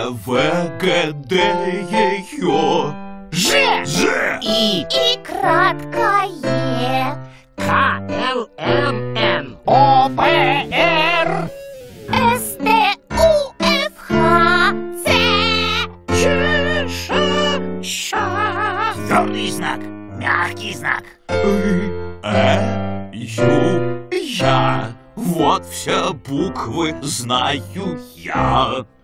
В, Г, Д, Е, Ё. Ж. Ж. И. И краткое. К, Л, М, Н, О, П, Р. С, Т, У, Ф, Х, Ц. Ч, Ш, Щ. Твердый знак, мягкий знак. Ю, Я. Вот все буквы знаю я.